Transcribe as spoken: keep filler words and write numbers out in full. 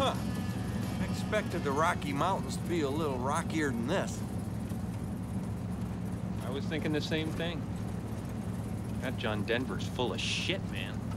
Huh. I expected the Rocky Mountains to be a little rockier than this. I was thinking the same thing. That John Denver's full of shit, man.